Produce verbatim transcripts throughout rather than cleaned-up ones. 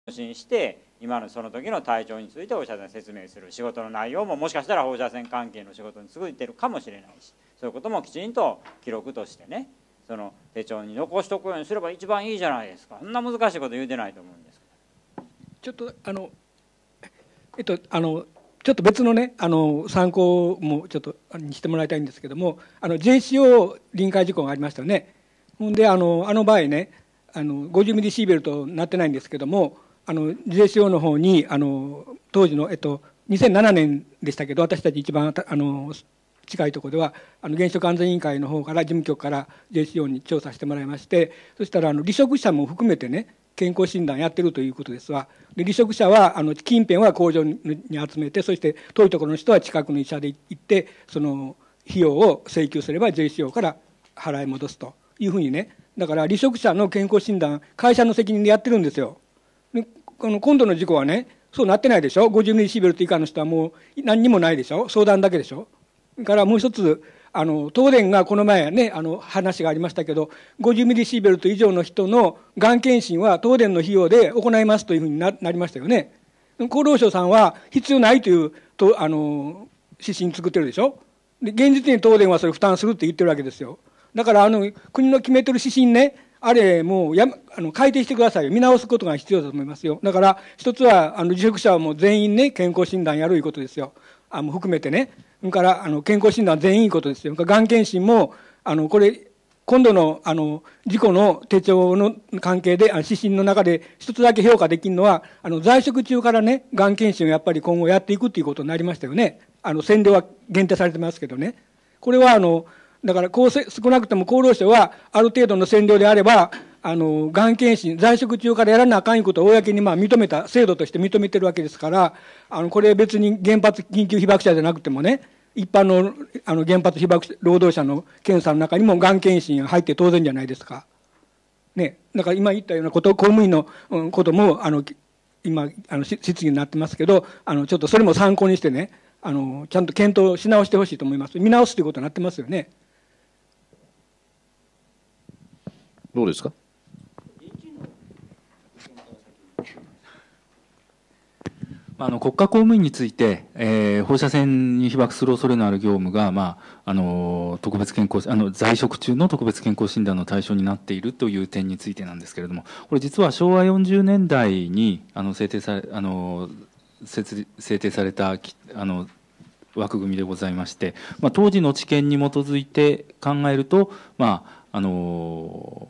診して今のその時の体調についてお医者さんに説明する、仕事の内容ももしかしたら放射線関係の仕事に続いてるかもしれないし、そういうこともきちんと記録としてね、その手帳に残しておくようにすれば一番いいじゃないですか。そんな難しいこと言うてないと思うんですけど。 ちょっとあのえっとあのちょっと別のねあの参考もちょっとにしてもらいたいんですけども、あの ジェイシーオー 臨界事故がありましたよね。ほんであのあの場合ね、あのごじゅうミリシーベルトになってないんですけども、あの ジェイシーオー の方にあの当時の、えっと、にせんななねんでしたけど、私たち一番あの近いところではあの原子力安全委員会の方から事務局から ジェイシーオー に調査してもらいまして、そしたらあの離職者も含めてね健康診断やってるということですわ。で離職者はあの近辺は工場に集めて、そして遠いところの人は近くの医者で行ってその費用を請求すれば ジェイシーオー から払い戻すというふうにね。だから離職者の健康診断会社の責任でやってるんですよ。でこの今度の事故はねそうなってないでしょ。ごじゅうミリシーベルト以下の人はもう何にもないでしょ。相談だけでしょ。だからもう一つあの東電がこの前ねあの話がありましたけど、ごじゅうミリシーベルト以上の人のがん検診は東電の費用で行いますというふうに な, なりましたよね。厚労省さんは必要ないというとあの指針作ってるでしょ。で現実に東電はそれ負担するって言ってるわけですよ。だからあの国の決めてる指針ね、あれもうやあの改定してくださいよ。見直すことが必要だと思いますよ。だから一つはあの離職者はもう全員ね健康診断やるいうことですよ。あの含めてね。それからあの健康診断は全員いいことですよ。がん検診もあのこれ今度のあの事故の手帳の関係であの指針の中で一つだけ評価できるのは、あの在職中からねがん検診をやっぱり今後やっていくっていうことになりましたよね。あの線量は限定されてますけどね。これはあのだから厚生少なくとも厚労省はある程度の線量であればあのがん検診在職中からやらなあかんいうことを公にまあ認めた制度として認めてるわけですから、あのこれ別に原発緊急被爆者じゃなくてもね一般のあの原発被爆労働者の検査の中にもがん検診が入って当然じゃないですか。ね、だから今言ったようなこと公務員のこともあの今あの質疑になってますけど、あのちょっとそれも参考にしてねあのちゃんと検討し直してほしいと思います。見直すということになってますよね。 どうですか。 あの国家公務員について、えー、放射線に被爆する恐れのある業務が、まあ、あの特別健康あの在職中の特別健康診断の対象になっているという点についてなんですけれども、これ実はしょうわよんじゅうねんだいにあの制定されあの設制定されたあの枠組みでございまして、まあ、当時の知見に基づいて考えると、まああの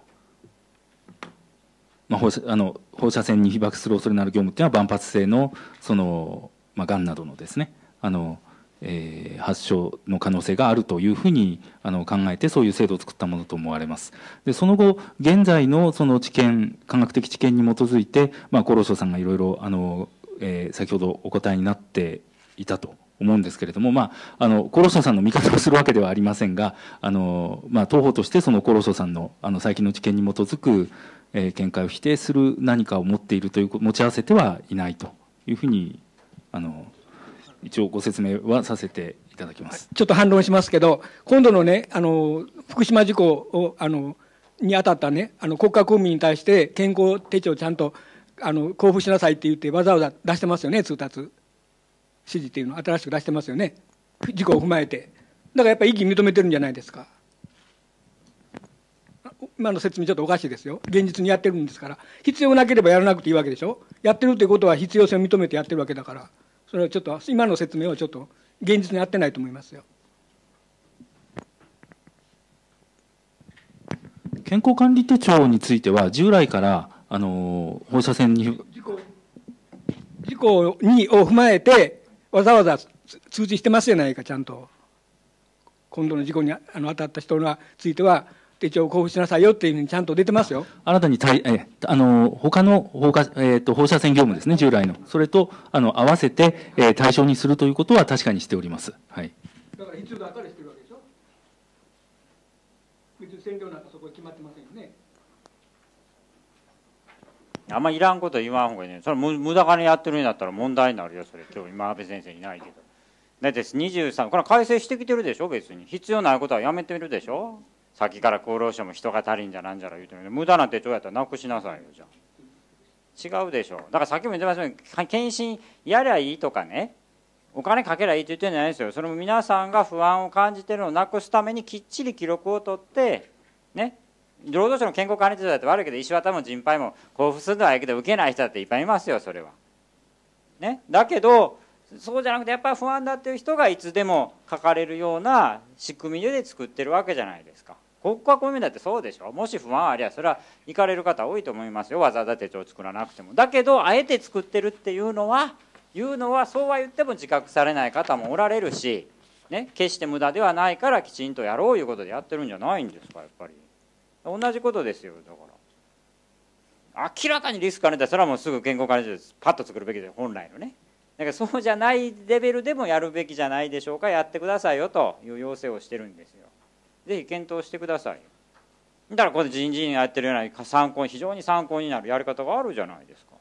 まあ、放射あの放射線に被爆する恐れのある業務というのは万発性のその、まあ、がんなどのですねあの、えー、発症の可能性があるというふうにあの考えてそういう制度を作ったものと思われます。でその後現在のその知見科学的知見に基づいて、まあ、厚労省さんがいろいろあの、えー、先ほどお答えになっていたと思うんですけれども、まあ、あの厚労省さんの味方をするわけではありませんが、あの、まあ、当方としてその厚労省さんのあの最近の知見に基づくえー、見解を否定する何かを持っているという持ち合わせてはいないというふうにあの一応ご説明はさせていただきます。 ちょっと反論しますけど、今度のねあの福島事故をあのにあたったねあの国家公務員に対して健康手帳をちゃんとあの交付しなさいって言ってわざわざ出してますよね。通達指示っていうのを新しく出してますよね。事故を踏まえて。だからやっぱり意義認めてるんじゃないですか。今の説明ちょっとおかしいですよ。現実にやってるんですから。必要なければやらなくていいわけでしょ。やってるってことは必要性を認めてやってるわけだから、それはちょっと今の説明はちょっと現実に合ってないと思いますよ。 健康管理手帳については従来からあの放射線に事故事故にを踏まえてわざわざ通知してますじゃないか。ちゃんと今度の事故にあの当たった人については手帳を交付しなさいよっていうふうにちゃんと出てますよ。 新たにたいえあの他の放火、えー、と放射線業務ですね、従来のそれとあの合わせて、えー、対象にするということは確かにしております。はい、 だから必要だからしてるわけでしょ。別に線量なんかそこ決まってませんよね。 あんまりいらんこと言わんほうがいいね。それ無駄金やってるんだったら問題になるよ。それ今日今安倍先生いないけど。だってにじゅうさんこれは改正してきてるでしょ。別に必要ないことはやめてるでしょ。さっきから厚労省も人が足りんじゃなんじゃら言うてるので、無駄な手帳やったらなくしなさいよ。じゃあ違うでしょ。だからさっきも言ってましたように検診やりゃいいとかね、お金かけりゃいいって言ってるんじゃないですよ。それも皆さんが不安を感じてるのをなくすためにきっちり記録を取ってね、労働省の健康管理手帳だって悪いけど石綿も腎肺も交付するのはいいけど受けない人だっていっぱいいますよ、それは。ね、だけどそうじゃなくてやっぱり不安だっていう人がいつでもかかれるような仕組みで作ってるわけじゃないですか。国家公務員だってそうでしょ。もし不安ありゃそれは行かれる方多いと思いますよ、わざわざ手帳を作らなくても。だけどあえて作ってるっていうのはいうのはそうは言っても自覚されない方もおられるし、ね、決して無駄ではないからきちんとやろういうことでやってるんじゃないんですか。やっぱり同じことですよ。だから明らかにリスクがあるんだったらそれはもうすぐ健康管理手帳パッと作るべきで本来のね。だからそうじゃないレベルでもやるべきじゃないでしょうか。やってくださいよという要請をしてるんですよ。ぜひ検討してくださいよ。だからこれ人事院やってるような参考非常に参考になるやり方があるじゃないですか。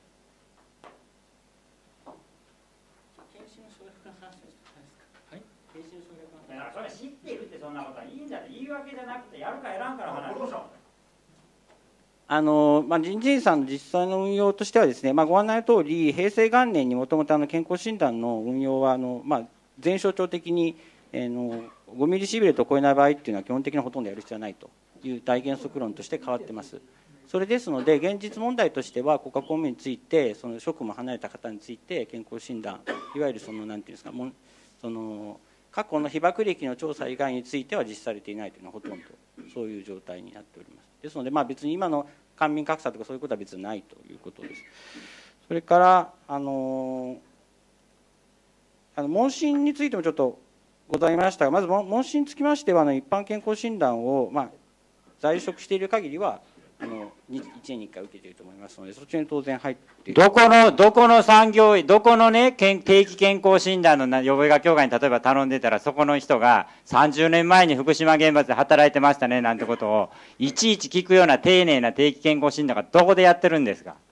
それ知っているってそんなことはいいんだって言い訳じゃなくてやるかやらんかの話。 あのまあ、人事院さんの実際の運用としてはですね、まあ、ご案内の通り平成元年にもともと健康診断の運用はあの、まあ、全省庁的に、えー、のごミリシーベルトを超えない場合っていうのは基本的にほとんどやる必要はないという大原則論として変わってます。それですので現実問題としては国家公務員についてその職務を離れた方について健康診断いわゆるそのなんていうんですかもその過去の被爆歴の調査以外については実施されていないというのはほとんどそういう状態になっております。ですので、まあ、別に今の官民格差とかそういうことは別にないということです。それからあのあの問診についてもちょっとございましたが、まず問診につきましてはあの一般健康診断を、まあ、在職している限りはあのいちねんにいっかい受けていると思いますので、そちらに当然入っている。 どこのどこの産業どこのね定期健康診断の予防医学協会に例えば頼んでたらそこの人がさんじゅうねんまえに福島原発で働いてましたねなんてことをいちいち聞くような丁寧な定期健康診断がどこでやってるんですか。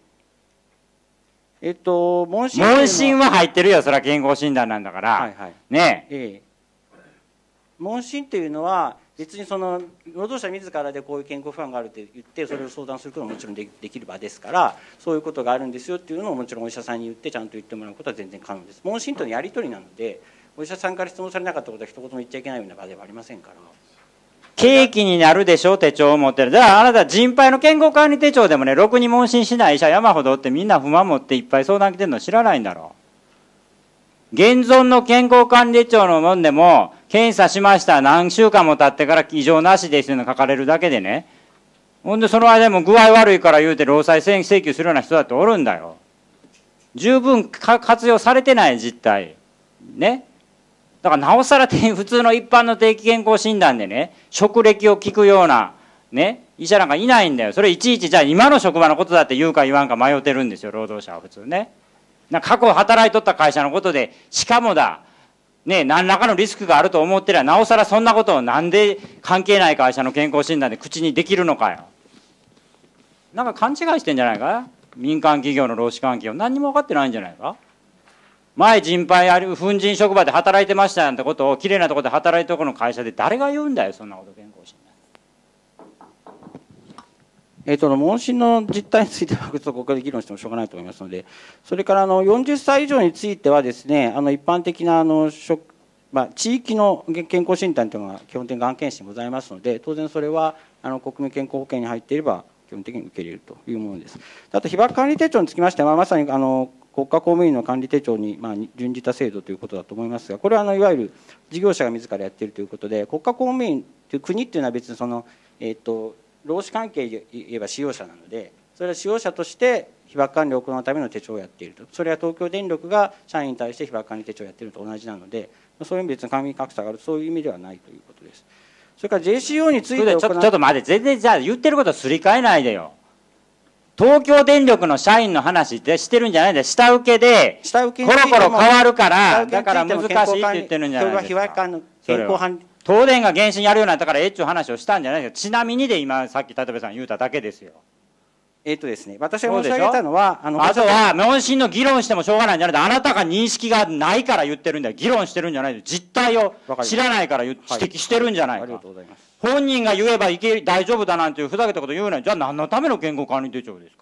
えっと問診問診は入ってるよ、それは健康診断なんだから、 はいはい、 ねええ、問診というのは別にその労働者自らでこういう健康不安があるって言ってそれを相談することももちろんできる場ですから、そういうことがあるんですよっていうのをもちろんお医者さんに言ってちゃんと言ってもらうことは全然可能です。問診というのはやり取りなのでお医者さんから質問されなかったことは一言も言っちゃいけないような場ではありませんから。 契機になるでしょ、手帳を持ってる。だからあなた腎肺の健康管理手帳でもね、ろくに問診しない医者山ほどってみんな不満持っていっぱい相談来てるの知らないんだろう。現存の健康管理手帳のもんでも検査しました何週間も経ってから異常なしですよの書かれるだけでね、ほんでその間も具合悪いから言うて労災請求するような人だっておるんだよ。十分活用されてない実態ね。だからなおさら普通の一般の定期健康診断でね職歴を聞くようなね医者なんかいないんだよ。それいちいちじゃあ今の職場のことだって言うか言わんか迷ってるんですよ、労働者は普通ね。な過去働いとった会社のことでしかもだね何らかのリスクがあると思ってりゃなおさらそんなことをなんで関係ない会社の健康診断で口にできるのかよ。なんか勘違いしてんじゃないか、民間企業の労使関係を何にも分かってないんじゃないか。前腎肺ある粉塵職場で働いてましたなんてことをきれいなところで働いてるところの会社で誰が言うんだよ、そんなこと健康診断。 えー、と問診の実態についてはここで議論してもしょうがないと思いますので、それからあのよんじゅっさい以上についてはですね、あの一般的なあの職、まあ、地域の健康診断というのが基本的にがん検診ございますので、当然それはあの国民健康保険に入っていれば基本的に受け入れるというものです。あと被爆管理手帳につきましては、まあ、まさにあの国家公務員の管理手帳にまあ準じた制度ということだと思いますが、これはあのいわゆる事業者が自らやっているということで、国家公務員という国っていうのは別にその、えー、と労使関係で言えば使用者なので、それは使用者として被爆管理を行うための手帳をやっていると。それは東京電力が社員に対して被爆管理手帳をやっているのと同じなので、そういう意味で別に官民格差がある、そういう意味ではないということです。それから ジェーシーオー についてちょっとちょっと待って、全然じゃあ言ってることすり替えないでよ。東京電力の社員の話ってしてるんじゃないんだよ。下請けでコロコロ変わるからだから難しいって言ってるんじゃないですか。東電が原審やるようになったからえっちゅう話をしたんじゃないですか。ちなみにで今さっき立部さん言うただけですよ。 えっとですね、私が申し上げたのはあのあとは問診の議論してもしょうがないんじゃなくて、あなたが認識がないから言ってるんだよ。議論してるんじゃないで、実態を知らないから指摘してるんじゃないか。ありがとうございます。本人が言えばいけ大丈夫だなんていうふざけたこと言うのに、じゃあ何のための健康管理手帳ですか。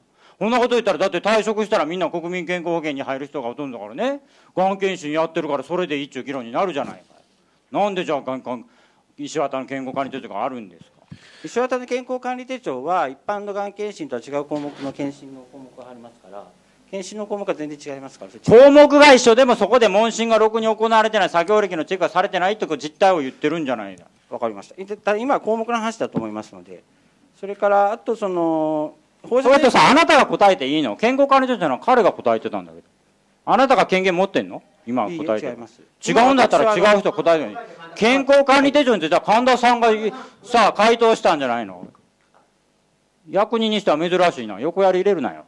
こんなこと言ったらだって退職したらみんな国民健康保険に入る人がほとんどだからね、がん検診やってるからそれでいいっちゅう議論になるじゃないか。なんでじゃあがんがん石渡の健康管理手帳があるんですか。 石渡の健康管理手帳は一般のがん検診とは違う項目の検診の項目がありますから、検診の項目は全然違いますから。 項目が一緒でもそこで問診がろくに行われてない、作業歴のチェックがされてないという実態を言ってるんじゃないか。 わかりました。今は項目の話だと思いますので、それからあとそのそれとさ、あなたが答えていいの？健康管理手帳の彼が答えてたんだけど、あなたが権限持ってんの？今答えてる。違うんだったら違う人答えるのに。健康管理手帳については神田さんがさ回答したんじゃないの？役人にしては珍しいな。横やり入れるなよ。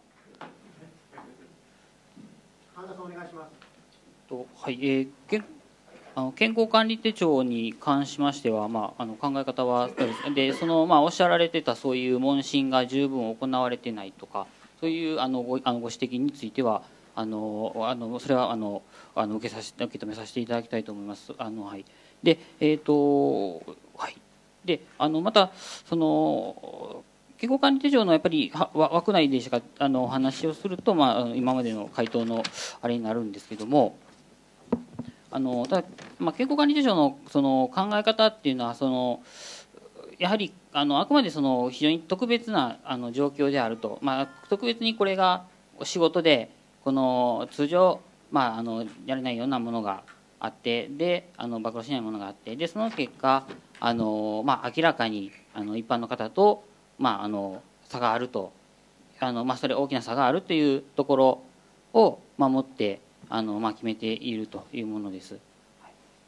神田さんお願いします。 とはい、えー、けあの健康管理手帳に関しましては、まあ、あの考え方はでその、まあ、おっしゃられてたそういう問診が十分行われてないとか、そういうあの ご, あのご指摘についてはあのあのそれはあのあの受けさし受け止めさせていただきたいと思います。あの、はい、でえっ、ー、とはいであのまたその健康管理手帳のやっぱり枠内でしかあのお話をすると、まあ、今までの回答のあれになるんですけども、あのただ、まあ、健康管理手帳のその考え方っていうのはそのやはりあのあくまでその非常に特別なあの状況であると、まあ、特別にこれが仕事でこの通常、まあ、あのやれないようなものがあってであの暴露しないものがあってでその結果あの、まあ、明らかにあの一般の方と、まあ、あの差があるとあの、まあ、それ大きな差があるというところを守ってあの、まあ、決めているというものです。はい、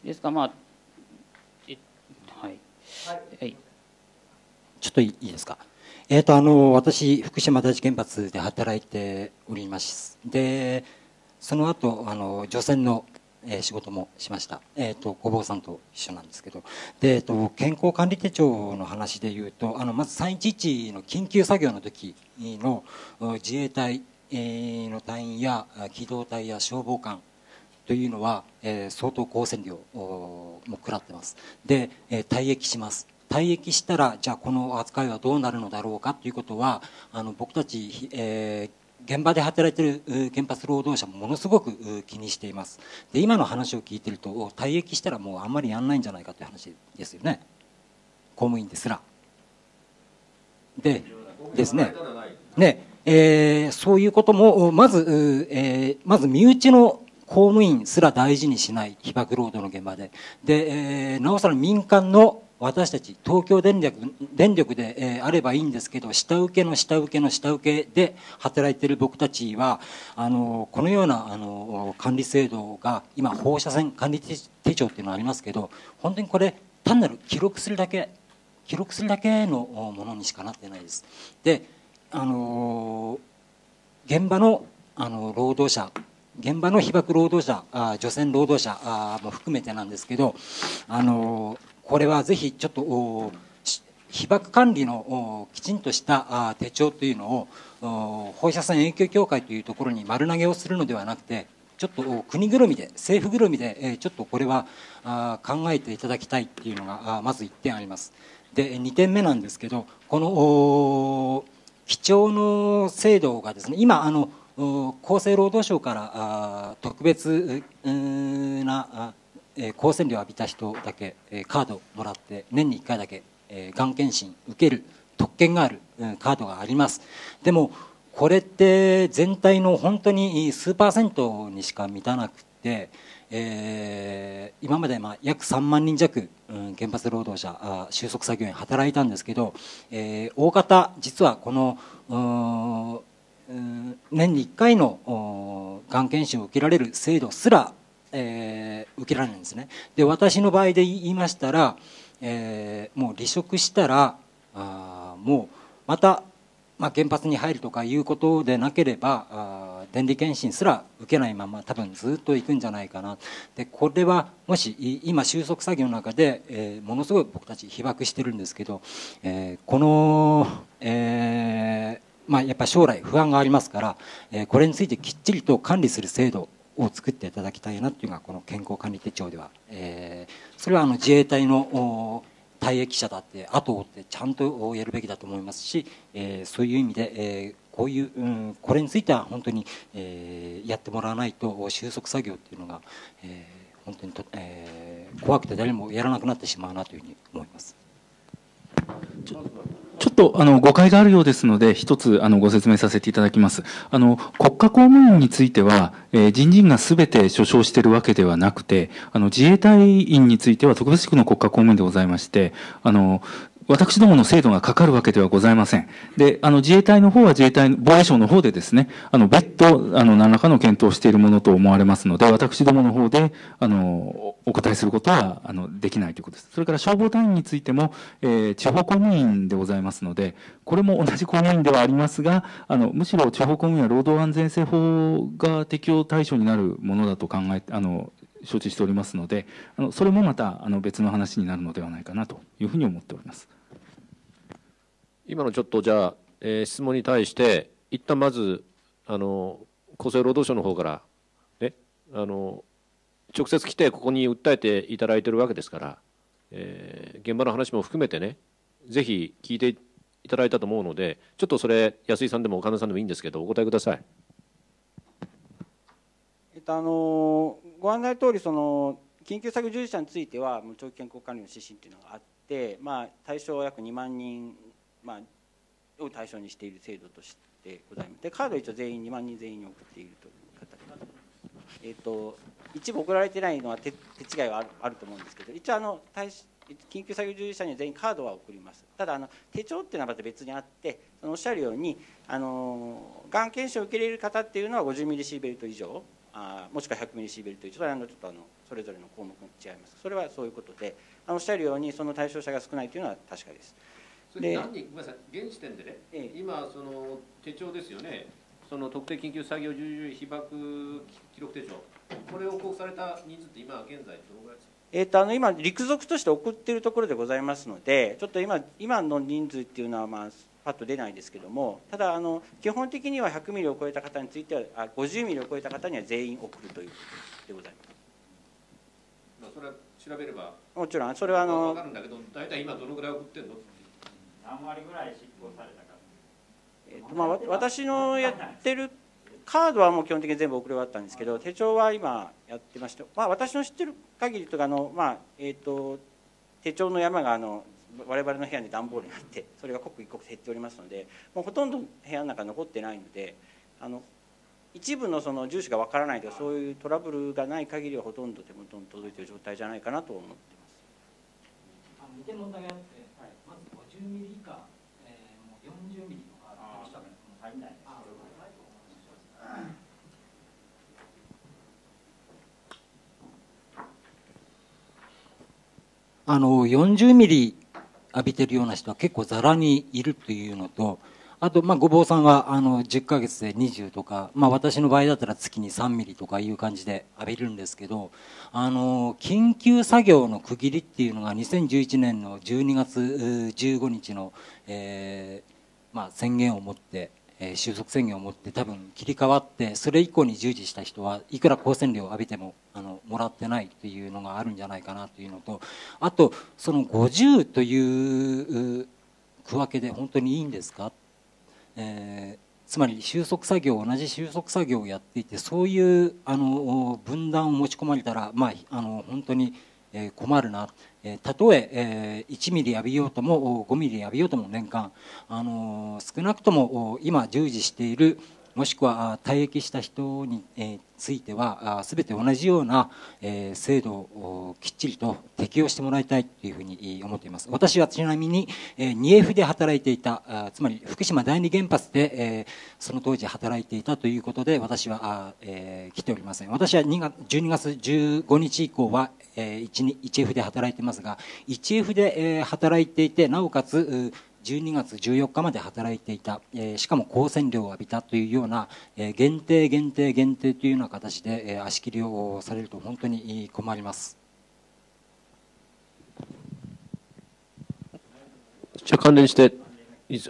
ですからまあえはい、はい、 ちょっといいですか。えーとあの私福島第一原発で働いております。でその後あの除染のえー、仕事もしました、えー、とごぼうさんと一緒なんですけどで、えー、と健康管理手帳の話でいうとあのまずさんいちいちの緊急作業の時の自衛隊の隊員や機動隊や消防官というのは、えー、相当光線量も食らってます。で、えー、退役します退役したらじゃあこの扱いはどうなるのだろうかということはあの僕たち、えー現場で働いている原発労働者もものすごく気にしています。で今の話を聞いていると退役したらもうあんまりやんないんじゃないかという話ですよね、公務員ですら。でですねね、えー、そういうこともまず、えー、まず身内の公務員すら大事にしない被爆労働の現場でで、えー、なおさら民間の私たち東京電力、電力で、えー、あればいいんですけど下請けの下請けの下請けで働いている僕たちはあのこのようなあの管理制度が今放射線管理手帳っていうのがありますけど本当にこれ単なる記録するだけ記録するだけのものにしかなってないです。であの現場のあの労働者現場の被爆労働者あ除染労働者あも含めてなんですけどあのこれはぜひちょっと被爆管理のきちんとした手帳というのを放射線影響協会というところに丸投げをするのではなくてちょっと国ぐるみで政府ぐるみでちょっとこれは考えていただきたいっていうのがまずいってんあります。でにてんめなんですけどこの基調の制度がですね今あの厚生労働省から特別な光線量を浴びた人だけカードをもらって年にいっかいだけがん検診受ける特権があるカードがあります。でもこれって全体の本当に数パーセントにしか満たなくて、えー、今までまあ約さんまんにん弱、うん、原発労働者収束作業員働いたんですけど、えー、大方実はこの年にいっかいのがん検診を受けられる制度すらえー、受けられないんですね。で私の場合で言いましたら、えー、もう離職したらあもうまた、まあ、原発に入るとかいうことでなければあ電離検診すら受けないまま多分ずっと行くんじゃないかな。でこれはもし今収束作業の中で、えー、ものすごい僕たち被爆してるんですけど、えー、この、えーまあ、やっぱ将来不安がありますから、えー、これについてきっちりと管理する制度を作っていただきたいなというのがこの健康管理手帳では、えー、それはあの自衛隊の退役者だって後を追ってちゃんとやるべきだと思いますし、えー、そういう意味で、えー、 こういう、うん、これについては本当に、えー、やってもらわないと収束作業っていうのが、えー、本当にと、えー、怖くて誰もやらなくなってしまうなというふうに思います。 ちょちょっとあの誤解があるようですので、一つあのご説明させていただきます。あの国家公務員については、えー、人事院がすべて所掌しているわけではなくて、あの自衛隊員については特別地区の国家公務員でございまして、あの私どもの制度がかかるわけではございません。で、あの自衛隊の方は自衛隊、防衛省の方でですね、あの別途、あの何らかの検討をしているものと思われますので、私どもの方で、あの、お答えすることは、あの、できないということです。それから消防隊員についても、えー、地方公務員でございますので、これも同じ公務員ではありますが、あの、むしろ地方公務員は労働安全性法が適用対象になるものだと考え、あの、承知しておりますので、あの、それもまた、あの、別の話になるのではないかなというふうに思っております。 今のちょっとじゃあ、えー、質問に対して一旦まずあの厚生労働省の方からね、あの直接来てここに訴えていただいているわけですから、えー、現場の話も含めてね、ぜひ聞いていただいたと思うので、ちょっとそれ安井さんでも岡田さんでもいいんですけどお答えください。 えっとあのご案内の通り、その緊急作業従事者については長期健康管理の指針というのがあって、まあ、対象は約にまんにん、まあ、を対象にしている制度としてございます。でカードは一応全員にまんにん全員に送っているという形で、えー、と一部送られてないのは手手違いはあるあると思うんですけど、一応あの対緊急作業従事者には全員カードは送ります。ただあの手帳っていうのはまた別にあって、そのおっしゃるようにあのがん検診を受け入れる方っていうのはごじゅうミリシーベルト以上、あもしくはひゃくミリシーベルト以上、それはあのちょっとあのそれぞれの項目が違います。それはそういうことで、あのおっしゃるようにその対象者が少ないというのは確かです。 それ何人、ごめんなさい、現時点でね、ええ、今その手帳ですよね、その特定緊急作業従事被爆記録手帳、これを交付された人数って今現在どのぐらいですか。 えー、とあの今陸続として送っているところでございますので、ちょっと今今の人数っていうのはまあパッと出ないですけども、ただあの基本的にはひゃくミリを超えた方については、あごじゅうミリを超えた方には全員送るということでございます。 まあそれは調べればもちろんそれはあの分かるんだけど、大体今どのぐらい送ってるの。 何割ぐらい執行されたか。 えーとまあ、私のやってるカードはもう基本的に全部送り終わったんですけど、手帳は今やってまして、まあ、私の知ってる限りとかあの、まあえー、と手帳の山があの我々の部屋に段ボールにあって、それが刻一刻減っておりますので、もうほとんど部屋の中残ってないので、あの一部のその住所がわからないとかそういうトラブルがない限りはほとんど手元に届いている状態じゃないかなと思っています。 あの見て問題があって、はい、まずごじゅうミリ以下、えー、もうよんじゅうミリのカードをしたから足りないです。あのよんじゅうミリ浴びてるような人は結構ざらにいるというのと、あと、まあ、ごぼうさんはあのじゅっかげつでにじゅうとか、まあ、私の場合だったら月にさんミリとかいう感じで浴びるんですけど、あの緊急作業の区切りっていうのがにせんじゅういちねんのじゅうにがつじゅうごにちの、えーまあ、宣言をもって、えー、収束宣言をもって多分切り替わって、それ以降に従事した人はいくら光線量を浴びてもあのもらってないというのがあるんじゃないかなというのと、あとそのごじゅうという区分けで本当にいいんですか。えー、つまり収束作業、同じ収束作業をやっていて、そういうあの分断を持ち込まれたら、まあ、あの本当に困るな。えー、たとええー、いちミリ浴びようともごミリ浴びようとも年間、あの少なくとも今従事しているもしくは退役した人については全て同じような制度をきっちりと適用してもらいたいというふうに思っています。私はちなみに にエフ で働いていた、つまり福島第二原発でその当時働いていたということで私は来ておりません。私はじゅうにがつじゅうごにち以降は いちエフ で働いていますが、いちエフ で働いていてなおかつじゅうにがつじゅうよっかまで働いていた、えー、しかも光線量を浴びたというような、えー、限定限定限定というような形で、えー、足切りをされると本当に困ります。 じゃあ関連していいです。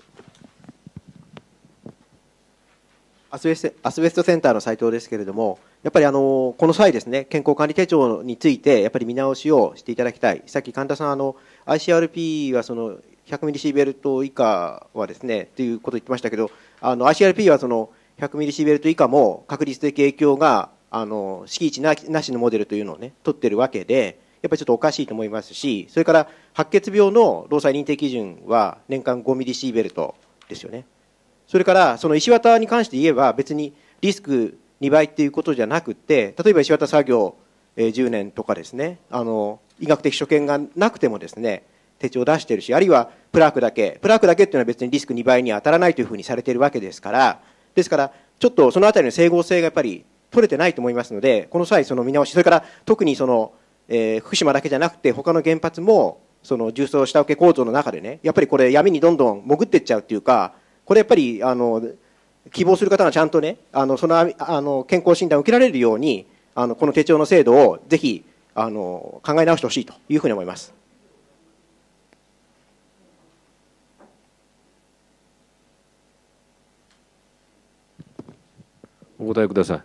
アスベスアスベストセンターの斉藤ですけれども、やっぱりあのこの際ですね、健康管理手帳についてやっぱり見直しをしていただきたい。さっき神田さんあの アイシーアールピー はそのひゃくミリシーベルト以下はですねということを言ってましたけど、 あの アイシーアールピー はそのひゃくミリシーベルト以下も確率的影響があの敷地なしのモデルというのをね取ってるわけで、やっぱりちょっとおかしいと思いますし、それから白血病の労災認定基準は年間ごミリシーベルトですよね。それからその石綿に関して言えば別にリスクにばいっていうことじゃなくて、例えば石綿作業じゅうねんとかですね、あの医学的所見がなくてもですね手帳を出しているし、あるいはプラークだけプラークだけっていうのは別にリスクにばいには当たらないというふうにされているわけですから、ですからちょっとそのあたりの整合性がやっぱり取れてないと思いますので、この際その見直し、それから特にその、えー、福島だけじゃなくて他の原発もその重層下請け構造の中でね、やっぱりこれ闇にどんどん潜っていっちゃうっていうか、これやっぱりあの希望する方がちゃんとね、あのそのあの健康診断を受けられるように、あのこの手帳の制度をぜひあの考え直してほしいというふうに思います。 お答えください。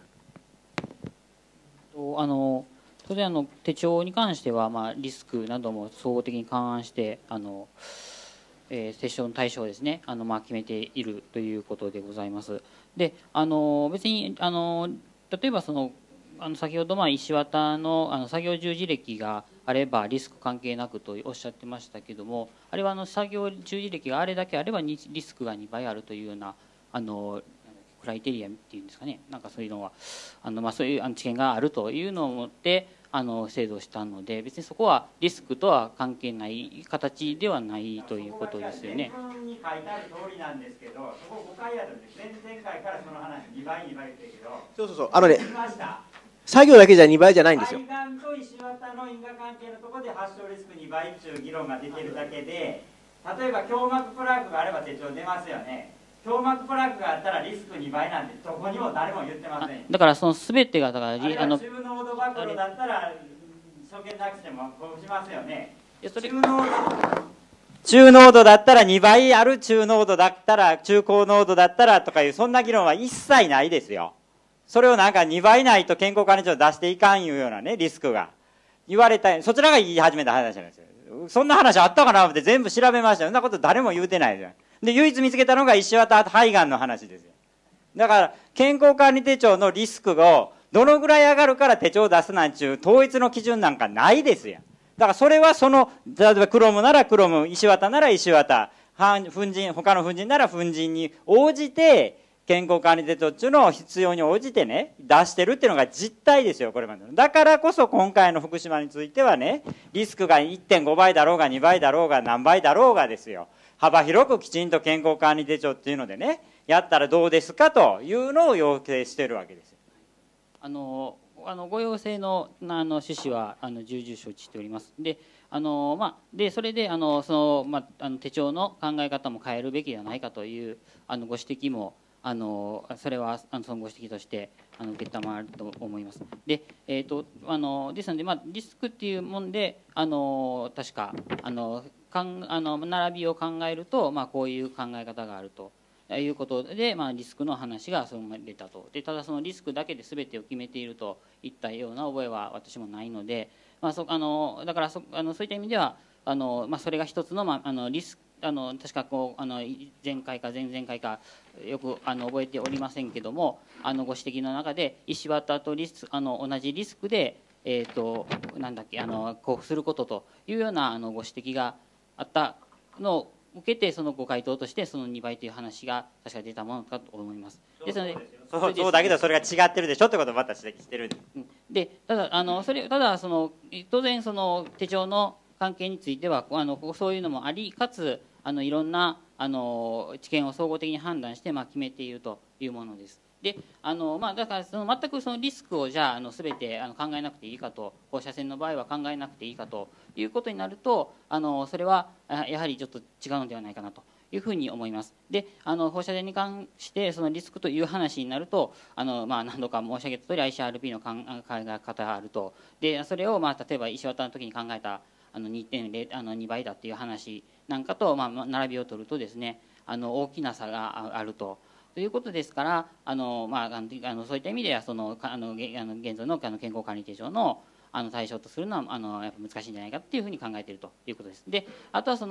あの当然あの手帳に関しては、まあ、リスクなども総合的に勘案してあの、えー、手帳の対象をですねあの、まあ、決めているということでございます。であの別にあの例えばそのあの先ほどまあ石綿 の, あの作業従事歴があればリスク関係なくとおっしゃってましたけども、あれはあの作業従事歴があれだけあればリスクがにばいあるというようなあのクライテリアっていうんですかね、なんかそういうのはあの、まあ、そういう知見があるというのをもってあの制度をしたので、別にそこはリスクとは関係ない形ではないということですよね。 原文に書いてある通りなんですけど、そこ誤解あるんです。前々回からその話にばいにばい言ってるけど、 そうそうそう、あのね言いました作業だけじゃにばいじゃないんですよ。 海岸と石綿の因果関係のところで発症リスクにばいという議論が出てるだけで、例えば胸膜プラークがあれば手帳出ますよね。胸膜プラークがあったらリスクにばいなんてどこにも誰も言ってません。 だからその全てがだからあの中濃度暴露だったら所見なくてもこうしますよね。 それ中濃度中濃度だったらにばいある中濃度だったら中高濃度だったらとかいうそんな議論は一切ないですよ。それをなんかにばいないと健康管理庁出していかんいうようなねリスクが言われた、そちらが言い始めた話なんですよ。そんな話あったかなって全部調べましたよ。そんなこと誰も言うてないですよ。で唯一見つけたのが石綿肺がんの話ですよ。だから健康管理手帳のリスクをどのぐらい上がるから手帳を出すなんちゅう統一の基準なんかないですよ。だからそれはその例えばクロムならクロム、石綿なら石綿、粉塵他の粉塵なら粉塵に応じて健康管理手帳っていうのを必要に応じてね出してるっていうのが実態ですよ、これまでの。だからこそ今回の福島についてはねリスクが いってんごばいだろうがにばいだろうが何倍だろうがですよ、幅広くきちんと健康管理手帳っていうのでねやったらどうですかというのを要請してるわけです。 あのあのご要請のあの趣旨はあの重々承知しております。であのまあ、でそれであのその、まあ、あの手帳の考え方も変えるべきではないかというあのご指摘もあのそれはあのそのご指摘としてあの承ると思います。で、えー、とあのですので、まあ、リスクっていうもんであの確かあのかんあの並びを考えると、まあ、こういう考え方があるということで、まあ、リスクの話がそのまま出たと。でただそのリスクだけで全てを決めているといったような覚えは私もないので、まあ、そあのだからそあのそういった意味ではあの、まあ、それが一つの、まあ、あのリスクあの確かこうあの前回か前々回かよくあの覚えておりませんけども、あのご指摘の中で石綿とリスあの同じリスクで、えー、となんだっけあの交付することというようなあのご指摘があったのを受けて、そのご回答としてそのにばいという話が確か出たものかと思います。ですのでそうそうだけどそれが違ってるでしょってことをまた指摘してる。 でただあのそれただその当然その手帳の関係についてはあのそういうのもあり、かつあのいろんなあの知見を総合的に判断して、まあ、決めているというものです。であの、まあ、だからその全くそのリスクをじゃあ、あの全てあの考えなくていいかと、放射線の場合は考えなくていいかということになると、あのそれはやはりちょっと違うのではないかなというふうに思います。であの放射線に関してそのリスクという話になると、あの、まあ、何度か申し上げたとおり アイシーアールピー の考え方があると。でそれを、まあ、例えば石綿の時に考えたあの にてんゼロ あのにばいだっていう話なんかと、まあ、並びを取るとですね、あの大きな差があると。ということですから、あの、まあ、あのそういった意味ではそのあの現在のあの健康管理手帳のあの対象とするのはあのやっぱ難しいんじゃないかっていうふうに考えているということです。であとはその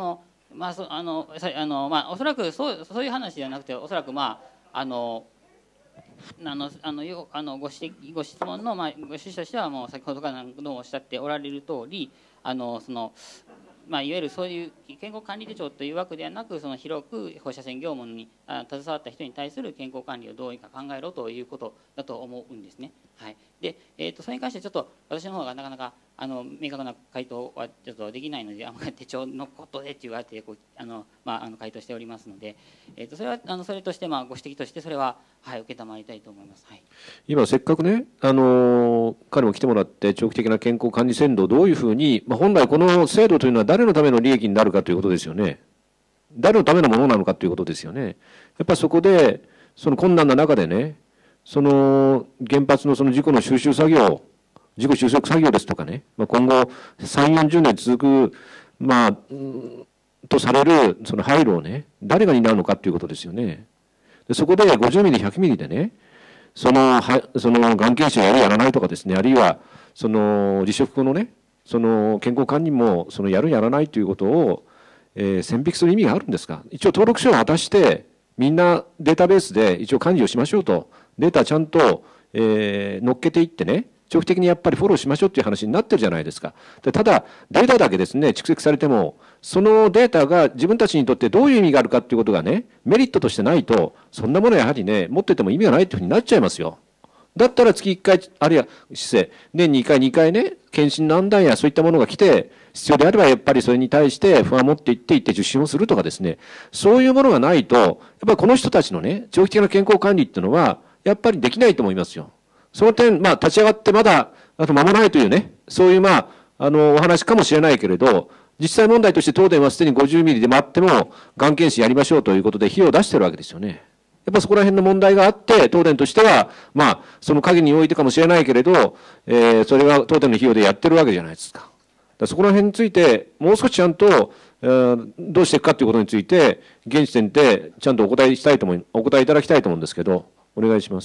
まあ、そあのさあのまあ、おそらくそうそういう話ではなくて、おそらく、まあ、あのあのあのよあのご指摘ご質問の、まあ、ご趣旨としてはもう先ほどから何度もおっしゃっておられる通り、あのそのまあ、いわゆるそういう健康管理手帳という枠ではなく、その広く放射線業務にあ携わった人に対する健康管理をどうにか考えろということだと思うんですね。はい、で、えー、とそれに関してちょっと私の方がなかなかあの明確な回答はちょっとできないので、あんまり手帳のことでって言われてこうあの、まあ、あの回答しておりますので、えー、とそれはあのそれとして、まあ、ご指摘としてそれは、はい、承りたいと思います。はい、 今せっかくね、あの彼も来てもらって長期的な健康管理制度をどういうふうに、まあ、本来この制度というのは誰のための利益になるかということですよね。誰のためのものなのかということですよね。やっぱりそこでその困難な中でね、その原発のその事故の収集作業、事故収束作業ですとかね、まあ、今後さんじゅうよんじゅうねん続く、まあ、とされるその廃炉をね、誰が担うのかということですよね。でそこでごじゅうミリ、ひゃくミリでね、そのはそのがん検診をやるやらないとかですね、あるいはその離職後のね、その健康管理もそのやるやらないということを、えー、線引きする意味があるんですか。一応登録書を渡してみんなデータベースで一応管理をしましょうと、データちゃんと、えー、乗っけていってね、長期的にやっぱりフォローしましょうという話になってるじゃないですか。でただデータだけですね蓄積されても、そのデータが自分たちにとってどういう意味があるかということがね、メリットとしてないと、そんなものやはりね持ってても意味がないというふうになっちゃいますよ。だったら月いっかい、あるいは失礼年にいっかいにかいね、検診難題やそういったものが来て、必要であればやっぱりそれに対して不安を持っていっていって受診をするとかですね、そういうものがないと、やっぱりこの人たちのね長期的な健康管理っていうのはやっぱりできないと思いますよ。その点、まあ、立ち上がってまだあと間もないというね、そういう、まあ、あのお話かもしれないけれど、実際問題として東電はすでにごじゅうミリで待ってもがん検診やりましょうということで費用を出してるわけですよね。やっぱそこら辺の問題があって、東電としては、まあ、その限りにおいてかもしれないけれど、えー、それが東電の費用でやってるわけじゃないですか。だからそこら辺について、もう少しちゃんと、えー、どうしていくかということについて、現時点でちゃんとお答えしたいと思い、お答えいただきたいと思うんですけど、お願いします。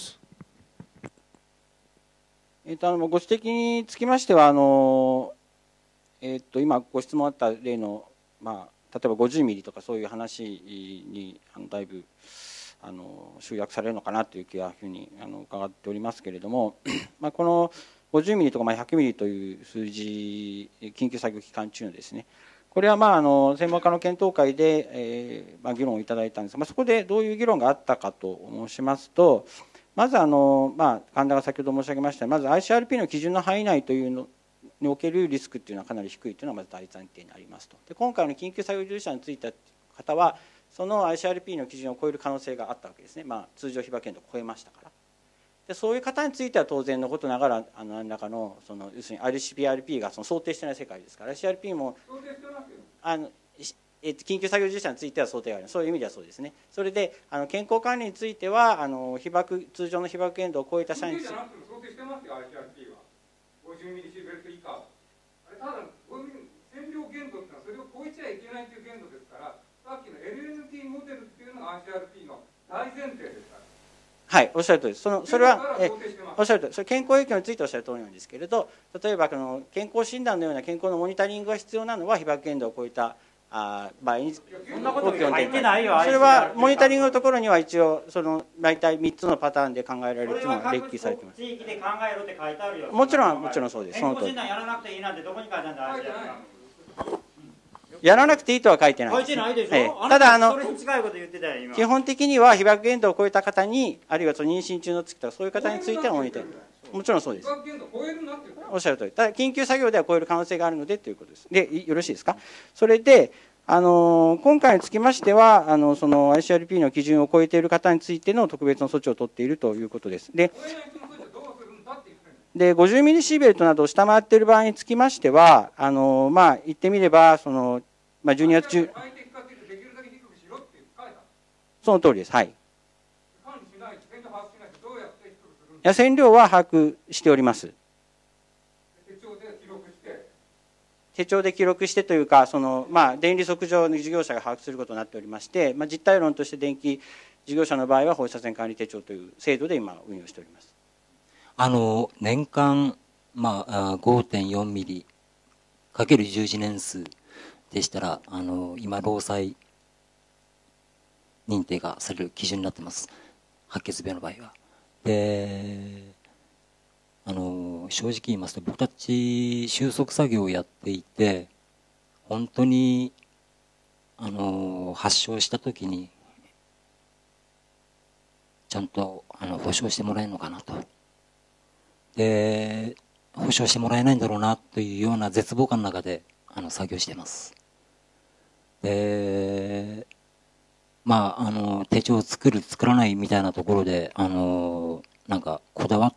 えー、とあのご指摘につきましては、あのえー、と今ご質問あった例の、まあ、例えばごじゅうミリとかそういう話にあのだいぶあの集約されるのかなという気はふうにあの伺っておりますけれども、まあ、このごじゅうミリとかまあひゃくミリという数字、緊急作業期間中のですね、これはまああの専門家の検討会で、えーまあ、議論をいただいたんですが、まあ、そこでどういう議論があったかと申しますと、まずあの、まあ、神田が先ほど申し上げました、まず アイシーアールピー の基準の範囲内というのにおけるリスクというのはかなり低いというのがまず大前提にありますと。で今回の緊急作業従事者についた方は、その アイシーアールピー の基準を超える可能性があったわけですね、まあ、通常被曝限度を超えましたから。でそういう方については当然のことながら、あの何らかの、その要するに アイシーアールピー がその想定してない世界ですから、アイシーアールピー もあのえ緊急作業従事者については想定がある、そういう意味ではそうですね。それであの健康管理については、あの被曝通常の被曝限度を超えた社員については想定してますよ、アイシーアールピー はごじゅうミリシーベルト以下、あれただ線量限度ってのはそれを超えちゃいけないという限度ですから、さっきの エルエヌティー モデルっていうのが アイシーアールピー の大前提ですから。はい、おっしゃるとおりです。そのそれはえおっしゃるとおり、それ健康影響についておっしゃるとおりなんですけれど、例えばこの健康診断のような健康のモニタリングが必要なのは被曝限度を超えたあ場合に、そんなこと書いてないよ。それはモニタリングのところには一応その大体みっつのパターンで考えられるというのが列記されています。地域で考えろって書いてあるよ。もちろんもちろんそうです。健康診断やらなくていいなんてどこに書いてあるんだ。やらなくていいとは書いてない。書いてないでしょ。ええ、ただあの基本的には被曝限度を超えた方に、あるいはその妊娠中の月とかそういう方についてはモニタリング。もちろんそうです。おっしゃる通り。ただ緊急作業では超える可能性があるのでということです。でよろしいですか。それであの今回につきましては、あのその アイシーアールピー の基準を超えている方についての特別の措置を取っているということです。ででごじゅうミリシーベルトなどを下回っている場合につきましては、あのまあ言ってみればその、まあ、じゅうにがつ中その通りです。はい。いや線量は把握しております。手帳で記録してというか、そのまあ電離測上の事業者が把握することになっておりまして、まあ、実態論として電気事業者の場合は放射線管理手帳という制度で今運用しております。 あの年間、まあ、ごてんよんミリかける従事年数でしたらあの今労災認定がされる基準になってます、白血病の場合は。であの正直言いますと、僕たち収束作業をやっていて、本当にあの発症した時にちゃんとあの保証してもらえるのかなと、で保証してもらえないんだろうなというような絶望感の中であの作業しています。でまああの手帳を作る作らないみたいなところであのなんかこだわって、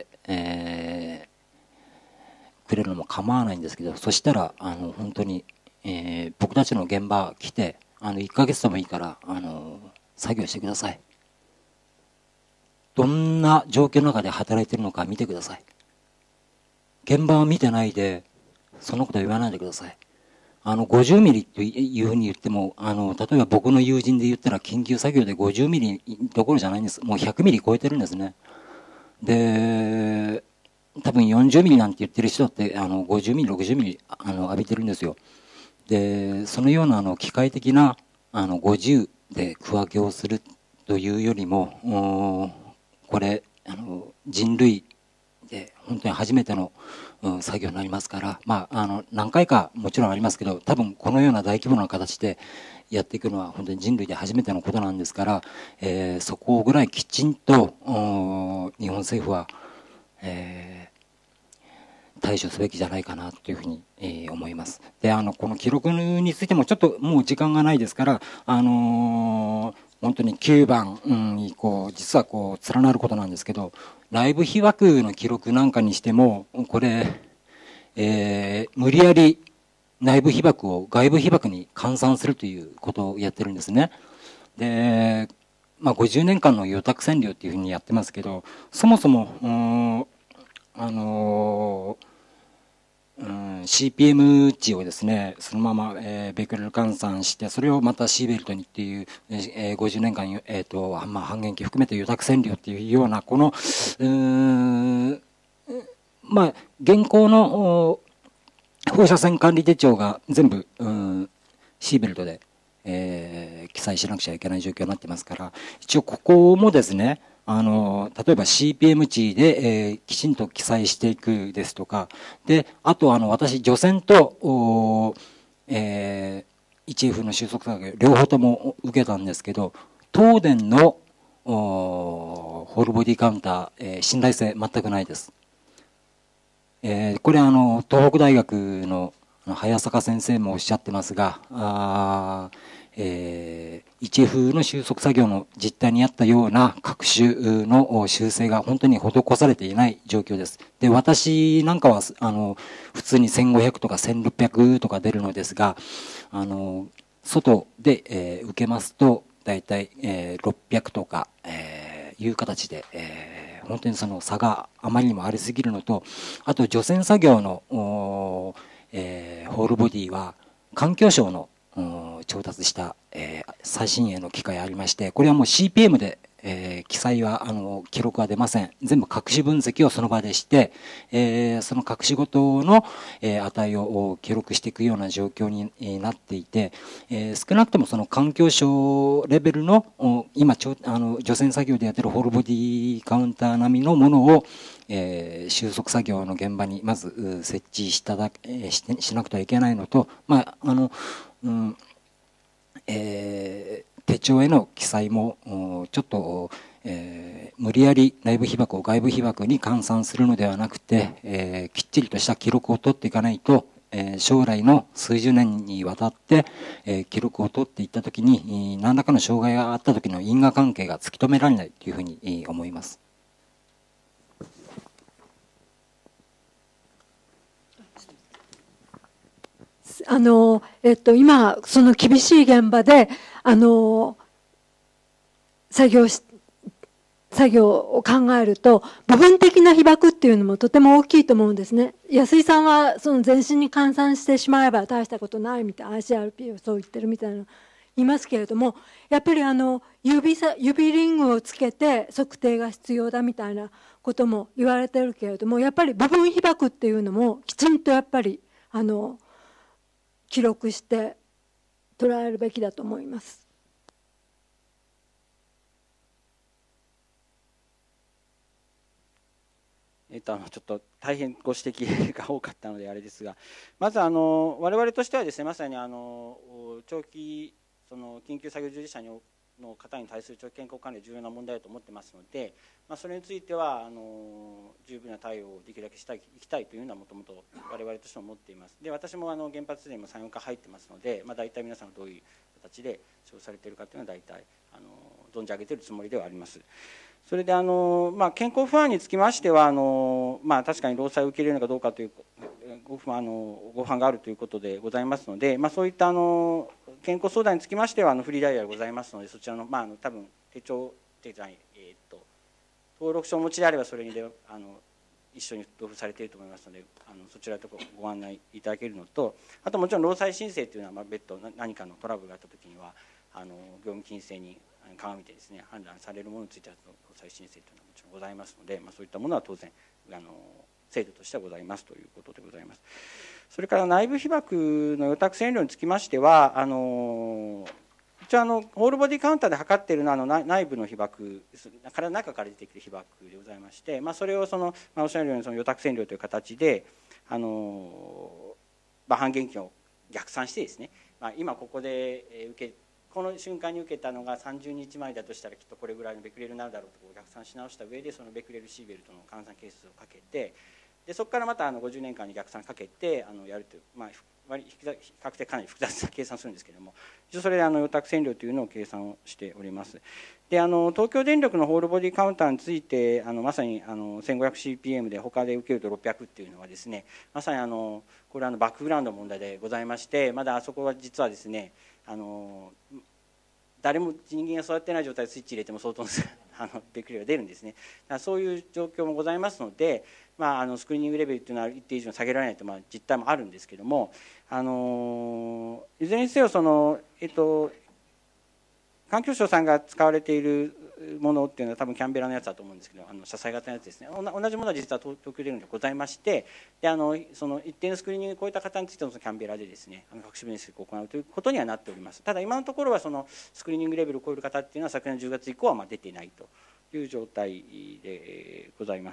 えー、くれるのも構わないんですけど、そしたらあの本当に、えー、僕たちの現場来てあのいっかげつでもいいからあの作業してください。どんな状況の中で働いてるのか見てください。現場を見てないでそのこと言わないでください。あのごじゅうミリというふうに言っても、あの例えば僕の友人で言ったら緊急作業でごじゅうミリどころじゃないんです。もうひゃくミリ超えてるんですね。で多分よんじゅうミリなんて言ってる人ってあのごじゅうミリろくじゅうミリあの浴びてるんですよ。でそのようなあの機械的なあのごじゅうで区分けをするというよりも、これあの人類で本当に初めての、うん、作業になりますから、まあ、あの何回かもちろんありますけど、多分このような大規模な形でやっていくのは本当に人類で初めてのことなんですから、えー、そこぐらいきちんと日本政府は、えー、対処すべきじゃないかなというふうに、えー、思います。であのこの記録についてもちょっともう時間がないですから、あのー本当にきゅうばんにこう実はこう連なることなんですけど、内部被曝の記録なんかにしてもこれ、えー、無理やり内部被曝を外部被曝に換算するということをやってるんですね。で、まあ、ごじゅうねんかんの予託占領っていうふうにやってますけど、そもそもあのーうん、シーピーエム 値をですねそのまま、えー、ベクレル換算して、それをまたシーベルトにっていう、えー、ごじゅうねんかん、えーとまあ、半減期含めて予託占領っていうようなこのうーんまあ現行の放射線管理手帳が全部うんシーベルトで、えー、記載しなくちゃいけない状況になってますから、一応ここもですねあの例えば シーピーエム 値で、えー、きちんと記載していくですとかで、あとあの私除染と、えー、イチエフ の収束作業両方とも受けたんですけど、東電のホールボディカウンター、えー、信頼性全くないです。えー、これあの東北大学の早坂先生もおっしゃってますが、あえー、イチエフ の収束作業の実態にあったような各種の修正が本当に施されていない状況です。で、私なんかはあの普通にせんごひゃくとかせんろっぴゃくとか出るのですが、あの外で、えー、受けますとだいたい、えー、ろっぴゃくとか、えー、いう形で、えー、本当にその差があまりにもありすぎるのと、あと除染作業の、えー、ホールボディは環境省の調達した、えー、最新鋭の機械ありまして、これはもう シーピーエム で、えー、記載はあの記録は出ません。全部隠し分析をその場でして、えー、その隠しごとの、えー、値を記録していくような状況に、えー、なっていて、えー、少なくともその環境省レベルの今ちょあの除染作業でやってるホールボディカウンター並みのものをえー、収束作業の現場にまず設置しただ、えー、し, しなくてはいけないのと、まああのうんえー、手帳への記載もちょっと、えー、無理やり内部被曝を外部被曝に換算するのではなくて、えー、きっちりとした記録を取っていかないと、えー、将来の数十年にわたって、えー、記録を取っていったときに何らかの障害があったときの因果関係が突き止められないというふうに思います。 あのえっと、今その厳しい現場であの作業し作業を考えると部分的な被曝っていうのもとても大きいと思うんですね。安井さんはその全身に換算してしまえば大したことないみたいな アイシーアールピー をそう言ってるみたいな言いますけれども、やっぱりあの 指, さ指リングをつけて測定が必要だみたいなことも言われてるけれども、やっぱり部分被曝っていうのもきちんとやっぱりあの記録して捉えるべきだと思います。 えっと、あのちょっと大変ご指摘が多かったのであれですが、まずあの我々としてはですね、まさにあの長期その緊急作業従事者にの方に対する長期健康管理は重要な問題だと思ってますので、まあ、それについてはあの十分な対応をできるだけしたいいきたいというのはもともと我々としても思っています。で、私もあの原発で今さん、よんか入ってますので、まあ、大体皆さんがどういう形で使用されているかというのは大体あの存じ上げているつもりではあります。それであの、まあ、健康不安につきましてはあの、まあ、確かに労災を受け入れるのかどうかというご不安あのご不安があるということでございますので、まあ、そういったあの健康相談につきましてはあのフリーダイヤルございますので、そちらの、まあ、あの多分手帳手じゃない、えー、っと登録証をお持ちであればそれにであの一緒に同封されていると思いますので、あのそちらとご案内いただけるのと、あともちろん労災申請というのは、まあ、別途何かのトラブルがあったときにはあの業務金制に鑑みてですね判断されるものについては労災申請というのはもちろんございますので、まあ、そういったものは当然あの制度としてはございますということでございます。それから内部被曝の予託線量につきましては、あの一応あのホールボディカウンターで測っているのはあの内部の被曝、体の中から出てくる被曝でございまして、まあ、それをその、まあ、おっしゃるようにその予託線量という形であの、まあ、半減期を逆算してですね、まあ、今ここで受けこの瞬間に受けたのがさんじゅうにちまえだとしたらきっとこれぐらいのベクレルになるだろうと逆算し直した上でそのベクレルシーベルトの換算係数をかけて、でそこからまたあのごじゅうねんかんに逆算かけてあのやるという、まあ、割比較的かなり複雑な計算をするんですけれども、一応それであの予託線量というのを計算をしております。であの東京電力のホールボディカウンターについてあのまさにあの せんごひゃくシーピーエム で他で受けるとろっぴゃくっていうのはですね、まさにあのこれはあのバックグラウンドの問題でございまして、まだあそこは実はですねあの誰も人間が育ってない状態でスイッチ入れても相当のあのベクレルが出るんですね。だからそういう状況もございますので、まあ、あのスクリーニングレベルというのは一定以上下げられないという、まあ、実態もあるんですけども、あのいずれにせよその、えっと、環境省さんが使われているものっていうのは多分キャンベラのやつだと思うんですけど、あの車載型のやつですね。同じものは実は東京電力でございまして、であのその一定のスクリーニングを超えた方についてもそのキャンベラでですね、あの各種分析を行うということにはなっております。ただ今のところはそのスクリーニングレベルを超える方っていうのは昨年じゅうがつ以降はまあ出ていないという状態でございます。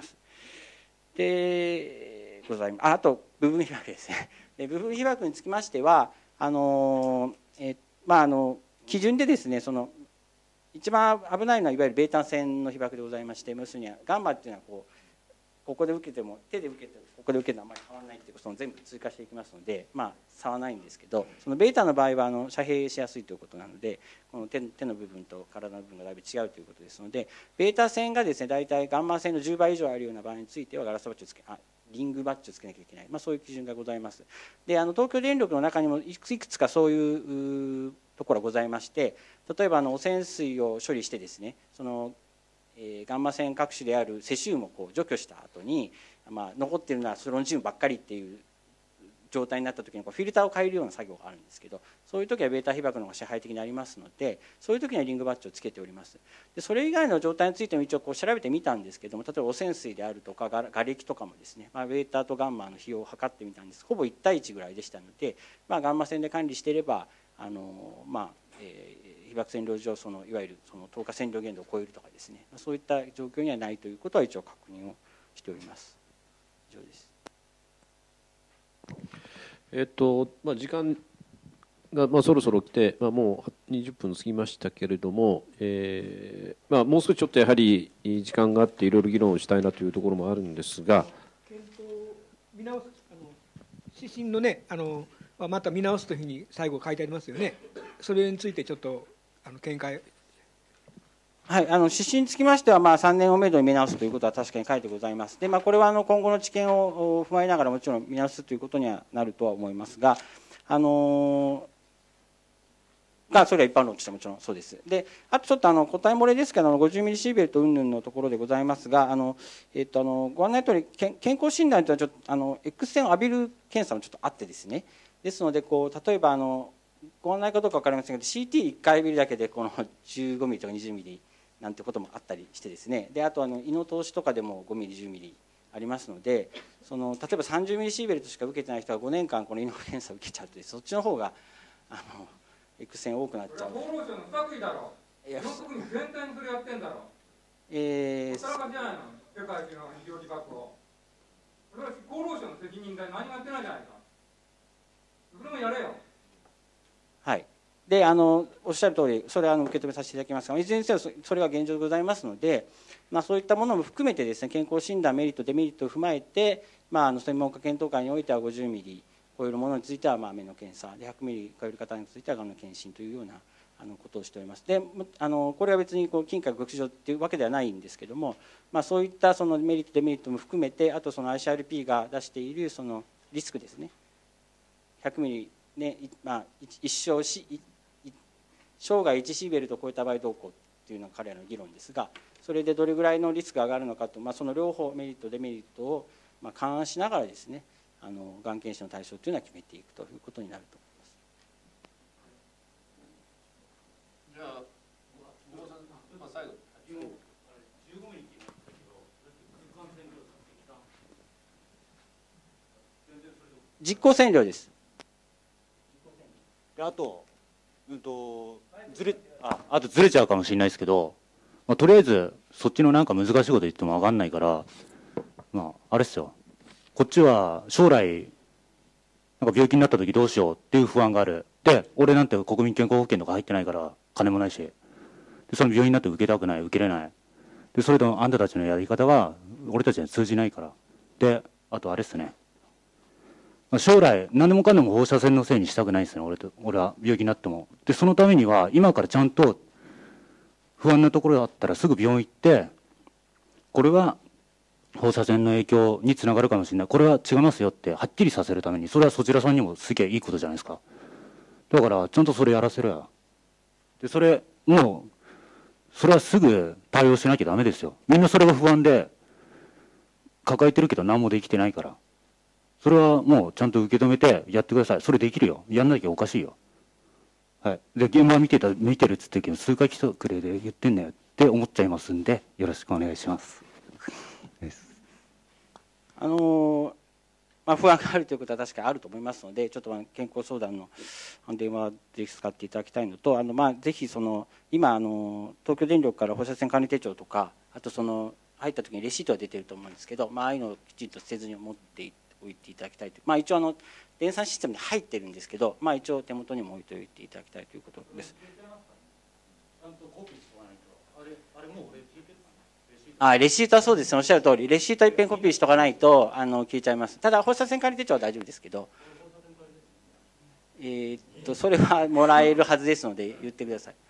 でございます。あ、あと部分被曝ですね。で部分被曝につきましてはあのえまああの基準でですね、その一番危ないのはいわゆるベータ線の被曝でございまして、要するにガンマっていうのはこうここで受けても手で受けてもここで受けてもあまり変わらないっていうことを全部追加していきますので、まあ差はないんですけど、そのベータの場合はあの遮蔽しやすいということなので、この 手, 手の部分と体の部分がだいぶ違うということですので、ベータ線がですね大体ガンマ線のじゅうばい以上あるような場合についてはガラスバッジをつけあリングバッジをつけなきゃいけない、まあ、そういう基準がございます。であの東京電力の中にもいくつかそういうところがございまして、例えばあの汚染水を処理してですね、その、えー、ガンマ線各種であるセシウムをこう除去した後に、まあ、残っているのはスロンチウムばっかりっていう状態になった時にこうフィルターを変えるような作業があるんですけど、そういう時はベータ被曝の方が支配的になりますので、そういう時にはリングバッジをつけております。でそれ以外の状態についても一応こう調べてみたんですけども、例えば汚染水であるとか瓦礫とかもですね、まあ、ベータとガンマの比をを測ってみたんです。ほぼいち対いちぐらいでしたので、まあ、ガンマ線で管理していればあのまあえー、被曝線量上そのいわゆるその透過線量限度を超えるとかですね、そういった状況にはないということは一応確認をしております。以上です。 えっとまあ、時間が、まあ、そろそろ来て、まあ、もうにじゅっぷん過ぎましたけれども、えーまあ、もう少しちょっとやはり時間があっていろいろ議論をしたいなというところもあるんですが、 検討見直すあの指針のねあのまた見直すというふうに最後書いてありますよね。それについてちょっとあの見解。 はい、あの指針につきましては、まあ、さんねんをめどに見直すということは確かに書いてございます。で、まあ、これはあの今後の知見を踏まえながらもちろん見直すということにはなるとは思いますが、あのがそれは一般論としてもちろんそうです。で、あとちょっとあの答え漏れですけど、ごじゅうミリシーベルト云々のところでございますが、あの、えっと、あのご案内のとおり健康診断というのはちょっとあの X 線を浴びる検査もちょっとあってですね。ですのでこう例えばあのご案内かどうか分かりませんけど シーティーいっかい見るだけでこのじゅうごミリとかにじゅうミリなんてこともあったりしてですね、であとあの胃の通しとかでもごミリじゅうミリありますので、その例えばさんじゅうミリシーベルトしか受けてない人がごねんかんこの胃の検査を受けちゃうと、そっちの方があの X 線多くなっちゃう。 厚労省の不作為だろう。基本的に全体にそれやってんだろう。 えー、 働かじゃないの、世界一の医療自覚を。それは厚労省の責任だ。何もやってないじゃないか。それもやれよ。 はい。で、あのおっしゃる通り、それはあの受け止めさせていただきますが、いずれにせよそれが現状でございますので、まあ、そういったものも含めてですね、健康診断メリットデメリットを踏まえて、まあ、あの専門家検討会においてはごじゅうミリ超えるものについてはまあ目の検査で、ひゃくミリ超える方についてはがんの検診というようなあのことをしております。で、あのこれは別にこう金閣極上っていうわけではないんですけども、まあ、そういったそのメリットデメリットも含めて、あとその アイシーアールピー が出しているそのリスクですね、ひゃくミリね、まあ、一生し生涯いちシーベルトを超えた場合どうこうっていうのが彼らの議論ですが、それでどれぐらいのリスクが上がるのかと、まあ、その両方メリットデメリットをまあ勘案しながらですね、あのがん検診の対象というのは決めていくということになると思います。じゃあ今最後実行線量です。 であと、うんとずれああとずれちゃうかもしれないですけど、まあ、とりあえずそっちのなんか難しいこと言っても分かんないから、まああれっすよ、こっちは将来なんか病気になった時どうしようっていう不安がある。で俺なんて国民健康保険とか入ってないから金もないし、でその病院になって受けたくない、受けれない。でそれとあんたたちのやり方は俺たちには通じないから。であとあれっすね、将来何でもかんでも放射線のせいにしたくないですね、俺と俺は病気になっても。でそのためには今からちゃんと不安なところがあったらすぐ病院行って、これは放射線の影響につながるかもしれない、これは違いますよってはっきりさせるために、それはそちらさんにもすげえいいことじゃないですか。だからちゃんとそれやらせろや。でそれもうそれはすぐ対応しなきゃダメですよ。みんなそれが不安で抱えてるけど何もできてないから、それはもうちゃんと受け止めてやってください。それできるよ。やんなきゃおかしいよ。はい。で現場見てた見てるっつってるけど数回来てくれで言ってんだよって思っちゃいますんで、よろしくお願いします。 あのまあ、不安があるということは確かにあると思いますので、ちょっと健康相談の電話で使っていただきたいのと、あのまあぜひその今あの東京電力から放射線管理手帳とか、あとその入った時にレシートが出てると思うんですけど、まあああいうのをきちんと捨てずに持っておいていただきたいという、まあ、一応あの電算システムに入ってるんですけど、まあ、一応手元にも置いておいていただきたいということです。あレシートはそうですね、おっしゃる通り、レシートはいっぺんコピーしとかないとあの消えちゃいます。ただ放射線管理手帳は大丈夫ですけど、えー、っとそれはもらえるはずですので言ってください。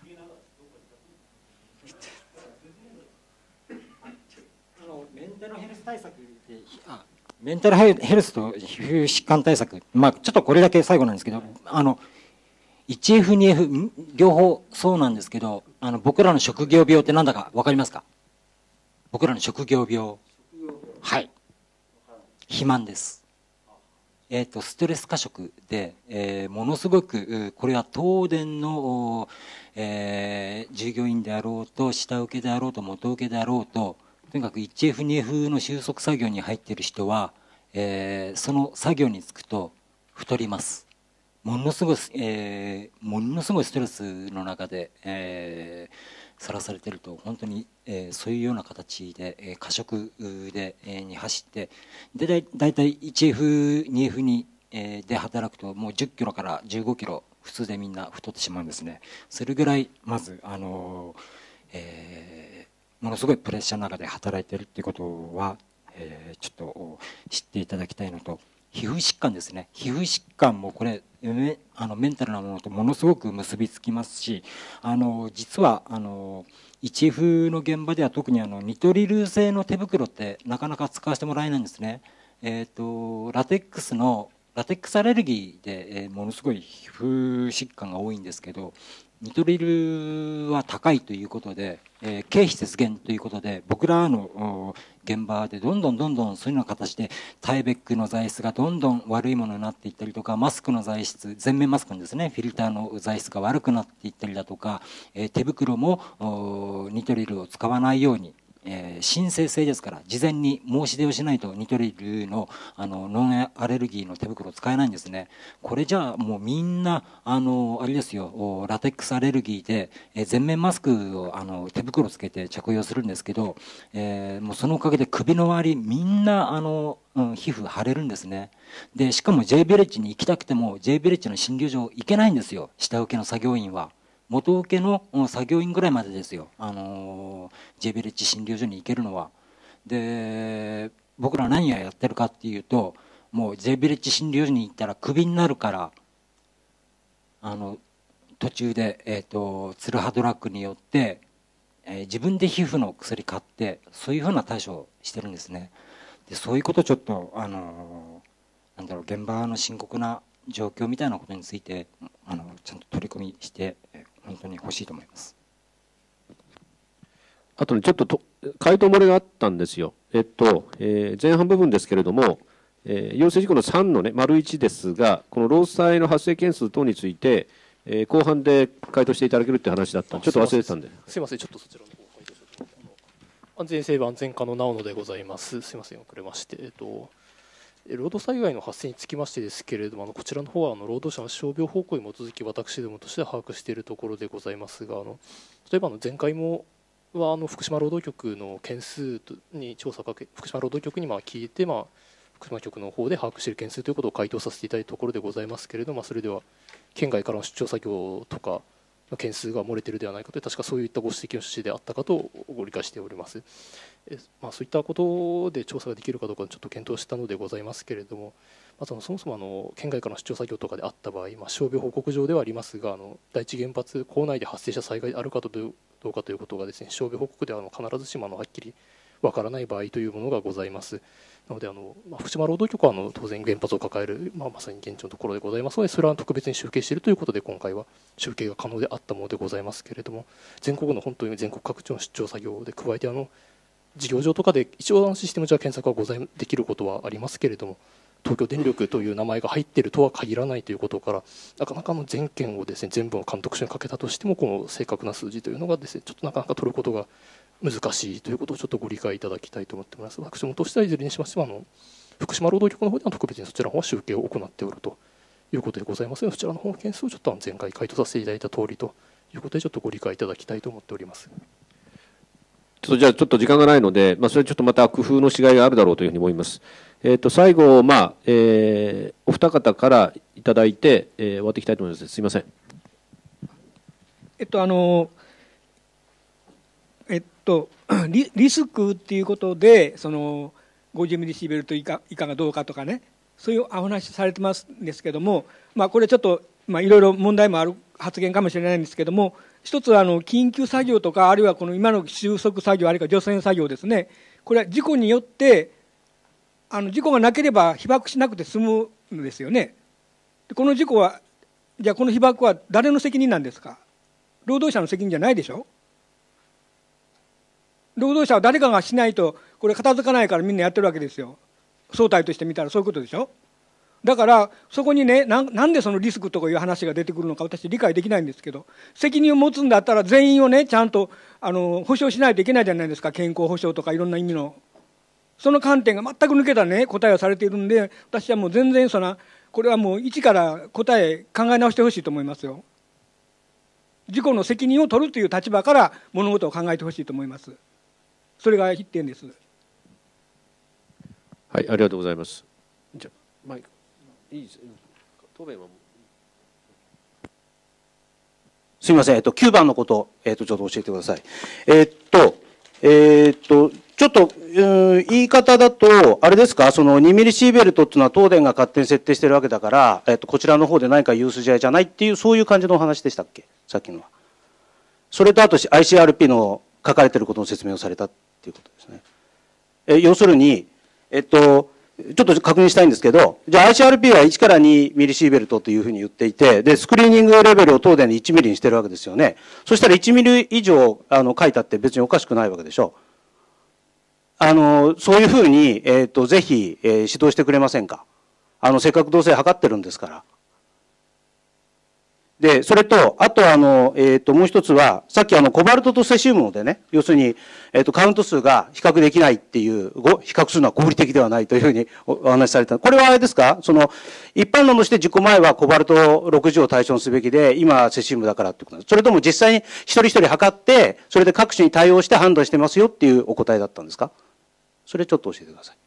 あのメンタルヘルス対策であメンタルヘルスと皮膚疾患対策、まあ、ちょっとこれだけ最後なんですけど、あの いちエフにエフ 両方そうなんですけど、あの僕らの職業病って何だか分かりますか？僕らの職業病、はい、肥満です。えーと、ストレス過食で、えー、ものすごくこれは東電の、えー、従業員であろうと下請けであろうと元請けであろうと、とにかく いちエフにエフ の収束作業に入っている人は、えー、その作業に就くと太ります。ものすごい、えー、ものすごいストレスの中で、えー、さらされていると本当に、えー、そういうような形で、えー、過食で、えー、に走ってでだいだいたい いちエフにエフ に、えー、で働くともうじゅっキロからじゅうごキロ普通でみんな太ってしまうんですね。それぐらいまずあのーえー、ものすごいプレッシャーの中で働いているっていうことは、えー、ちょっと知っていただきたいのと、皮膚疾患ですね。皮膚疾患もこれあのメンタルなものとものすごく結びつきますし、あの実はあの いちエフ の現場では特にあのニトリル製の手袋ってなかなか使わせてもらえないんですね。えーと、ラテックスのラテックスアレルギーで、えー、ものすごい皮膚疾患が多いんですけど、ニトリルは高いということで、えー、経費節減ということで僕らの現場でどんどんどんどんそういうような形でタイベックの材質がどんどん悪いものになっていったりとか、マスクの材質、全面マスクのですねフィルターの材質が悪くなっていったりだとか、えー、手袋もニトリルを使わないように、 えー、申請制ですから、事前に申し出をしないとニトリルのあのノンアレルギーの手袋使えないんですね。これじゃあもうみんなあのあれですよ、ラテックスアレルギーで、えー、全面マスクをあの手袋つけて着用するんですけど、えー、もうそのおかげで首の周りみんなあの、うん、皮膚腫れるんですね。でしかも J ビレッジに行きたくても J ビレッジの診療所行けないんですよ、下請けの作業員は。元請けの作業員ぐらいまでですよ、あの J ビレッジ診療所に行けるのは。で僕ら何をやってるかっていうと、もう J ビレッジ診療所に行ったらクビになるから、あの途中で、えーと、ツルハドラッグによって、えー、自分で皮膚の薬買ってそういうふうな対処をしてるんですね。でそういうことちょっとあのなんだろう、現場の深刻な状況みたいなことについてあのちゃんと取り組みして本当に欲しいと思います。 あとね、ちょっとと回答漏れがあったんですよ。えっと、えー、前半部分ですけれども、えー、要請事項のさんのね、丸いちですが、この労災の発生件数等について、えー、後半で回答していただけるって話だったんで、ちょっと忘れてたんで。 すみません、ちょっとそちらの方回答すると。安全性部安全課の直野でございます。すみません、遅れまして。えっと労働災害の発生につきましてですけれども、あのこちらの方はあの労働者の傷病報告に基づき私どもとして把握しているところでございますが、あの例えばあの前回もはあの福島労働局の件数に調査をかけ、福島労働局にまあ聞いて、まあ、福島局の方で把握している件数ということを回答させていただいたところでございますけれども、まあ、それでは県外からの出張作業とかの件数が漏れているではないかという、確かそういったご指摘の趣旨であったかとご理解しております。えまあ、そういったことで調査ができるかどうかちょっと検討したのでございますけれども、まずあのそもそもあの県外からの出張作業とかであった場合、まあ、傷病報告上ではありますが、あの第一原発構内で発生した災害であるかとどうかということがですね、傷病報告ではあの必ずしもあのはっきりわからない場合というものがございます。なのであの、まあ、福島労働局はあの当然原発を抱える、まあ、まさに現地のところでございますので、それは特別に集計しているということで今回は集計が可能であったものでございますけれども、全国の本当に全国各地の出張作業で加えてあの事業上とかで一応システム上は検索はございできることはありますけれども、東京電力という名前が入っているとは限らないということから、なかなかの全件をですね全部を監督署にかけたとしても、この正確な数字というのがですねちょっとなかなか取ることが難しいということをちょっとご理解いただきたいと思っております。私どもとしてはいずれにしましてもあの福島労働局の方では特別にそちらの方は集計を行っておるということでございますので、そちらの方の件数をちょっと前回回答させていただいた通りということでちょっとご理解いただきたいと思っております。 ちょっとじゃあちょっと時間がないので、まあ、それちょっとまた工夫のしがいがあるだろうというふうに思います。えー、と最後、まあえー、お二方からいただいて、えー、終わっていきたいと思います。すみません。 えっとあのえっとリ, リスクっていうことでそのごじゅうミリシーベルト以下以下がどうかとかね、そういうお話されてますんですけども、まあ、これちょっと、まあ、いろいろ問題もある発言かもしれないんですけども、一つはあの緊急作業とか、あるいはこの今の収束作業、あるいは除染作業ですね、これは事故によってあの事故がなければ被爆しなくて済むんですよね。でこの事故は、じゃあこの被爆は誰の責任なんですか。労働者の責任じゃないでしょ。労働者は誰かがしないとこれ片付かないからみんなやってるわけですよ。総体として見たらそういうことでしょ。だからそこにね、な ん, なんでそのリスクとかいう話が出てくるのか私理解できないんですけど、責任を持つんだったら全員をねちゃんとあの保障しないといけないじゃないですか。健康保障とかいろんな意味のその観点が全く抜けたね答えをされているんで、私はもう全然そのこれはもう一から答え考え直してほしいと思いますよ。事故の責任を取るという立場から物事を考えてほしいと思います。それが一点です。 はい、ありがとうございます。じゃマイクいいです。答弁はすみません、えっと、きゅうばんのこと、えっと、ちょっと教えてください。えっと、えっと、ちょっと、うん、言い方だと、あれですか、そのにミリシーベルトっていうのは東電が勝手に設定してるわけだから、えっと、こちらの方で何か言う筋合いじゃないっていう、そういう感じのお話でしたっけ、さっきのは。それとあと アイシーアールピー の書かれてることの説明をされたっていうことですね。え要するに、えっと、ちょっと確認したいんですけど、じゃあ アイシーアールピー はいちからにミリシーベルトというふうに言っていて、で、スクリーニングレベルを東電でいちミリにしてるわけですよね。そしたらいちミリ以上あの書いたって別におかしくないわけでしょ。あの、そういうふうに、えっと、ぜひ、えー、指導してくれませんか。あの、せっかく同性測ってるんですから。 で、それと、あとあの、えっ、と、もう一つは、さっきあの、コバルトとセシウムでね、要するに、えっ、と、カウント数が比較できないっていう、ご比較するのは合理的ではないというふうにおお話しされた。これはあれですか、その、一般論として事故前はコバルトろくじゅうを対象にすべきで、今セシウムだからってことです。それとも実際に一人一人測って、それで各種に対応して判断してますよっていうお答えだったんですか？それちょっと教えてください。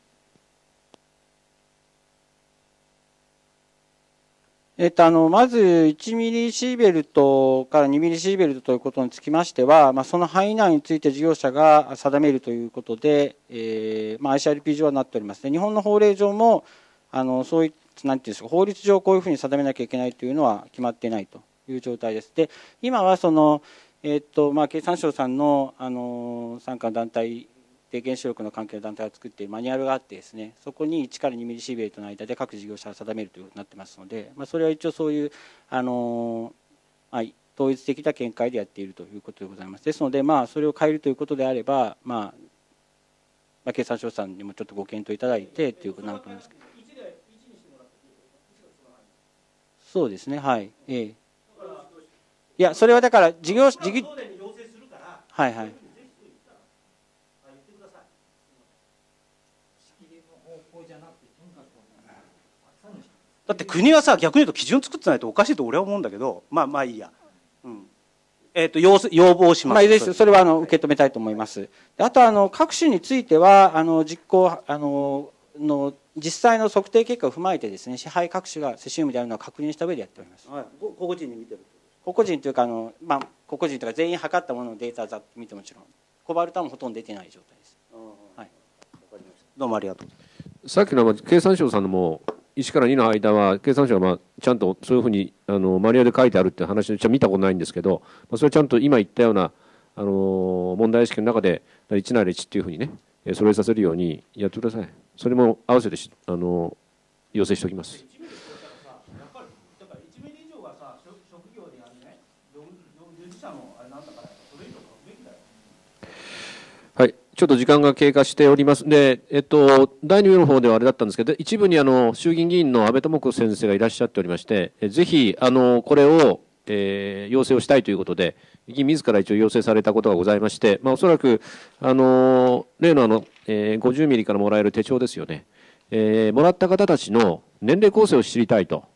えっと、あの、まずいちミリシーベルトからにミリシーベルトということにつきましては、まあ、その範囲内について事業者が定めるということで、えー、まあ、アイシーアールピー 上はなっております。で、日本の法令上も、あの、そういった、なんていうんですか、法律上こういうふうに定めなきゃいけないというのは決まっていないという状態です。で、今はその、えっと、まあ、経産省さんの、あの、傘下の団体で原子力の関係の団体を作っているマニュアルがあってですね、そこにいちからにミリシーベルトの間で各事業者が定めるということになってますので、まあ、それは一応そういう、あのまあ、統一的な見解でやっているということでございます。ですので、まあ、それを変えるということであれば、まあまあ、経産省さんにもちょっとご検討いただいてということになると思いますけど。そうですね、はい。ええ、いや、それはだから事業事業はいはい。 だって国はさ、逆に言うと基準作ってないとおかしいと俺は思うんだけど、まあまあいいや。うん。えっ、ー、と要、要望します。 まあいいです。それはあの受け止めたいと思います。あとあの各種についてはあの実行あのの実際の測定結果を踏まえてですね、支配各種がセシウムであるのを確認した上でやっております。 はい。個々人に見てる。 個々人というかあのまあ個々人というか全員測ったもののデータをざっと見てもちろん、コバルトはもほとんど出てない状態です。はい。 どうもありがとう。 さっきの経産省さんのもいちからにの間は経産省はまあちゃんとそういうふうにあのマニュアルで書いてあるっていう話は見たことないんですけど、まあ、それはちゃんと今言ったようなあの問題意識の中でいちならいちっていうふうにね揃えさせるようにやってください。それも合わせてあの要請しておきます。はい、ちょっと時間が経過しておりますで、えっと、だいに部の方ではあれだったんですけど、一部にあの衆議院議員の安倍智子先生がいらっしゃっておりまして、ぜひあのこれを、えー、要請をしたいということで、議員自ら一応要請されたことがございまして、まあ、おそらくあの例のあの、えー、ごじゅうミリからもらえる手帳ですよね、えー、もらった方たちの年齢構成を知りたいと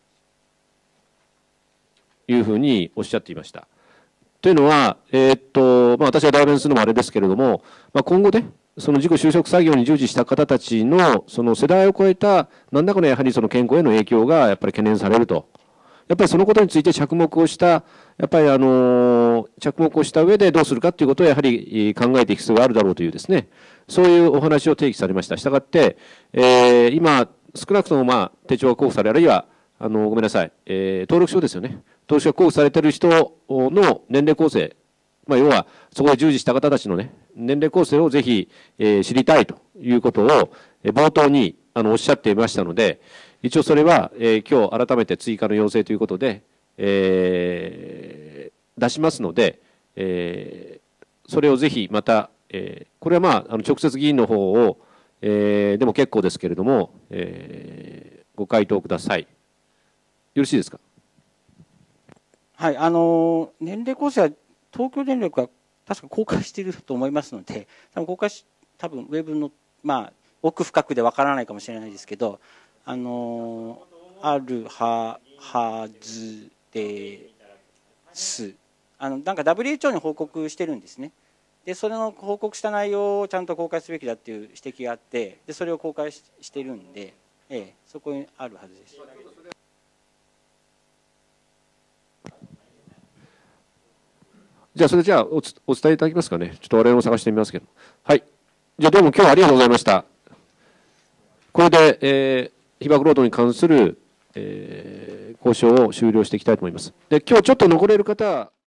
いうふうにおっしゃっていました。というのは、えーっとまあ、私は代弁するのもあれですけれども、まあ、今後ね、その事故就職作業に従事した方たちのその世代を超えた何らかのやはりその健康への影響がやっぱり懸念されると、やっぱりそのことについて着目をした、やっぱりあの着目をした上でどうするかということをやはり考えていく必要があるだろうというですね、そういうお話を提起されました。したがって、えー、今、少なくともまあ手帳が交付され、あるいはあのごめんなさい、えー、登録証ですよね。登録証が交付されている人の年齢構成、まあ、要はそこで従事した方たちのね、年齢構成をぜひ、えー、知りたいということを、えー、冒頭にあのおっしゃっていましたので、一応それは、えー、今日改めて追加の要請ということで、えー、出しますので、えー、それをぜひまた、えー、これはまあ、あの直接議員の方を、えー、でも結構ですけれども、えー、ご回答ください。よろしいですか。 はい、あの年齢構成は東京電力は確か公開していると思いますので、多分公開し多分ウェブのまあ奥深くでわからないかもしれないですけど、あのあるははずです。あのなんか ダブリューエイチオー に報告してるんですね。でそれの報告した内容をちゃんと公開すべきだっていう指摘があって、でそれを公開 し, してるんで、ええ、そこにあるはずです。 じゃあ、それじゃあお、お伝えいただけますかね。ちょっと我々も探してみますけど。はい。じゃあ、どうも今日はありがとうございました。これで、えー、被爆労働に関する、えー、交渉を終了していきたいと思います。で、今日ちょっと残れる方は、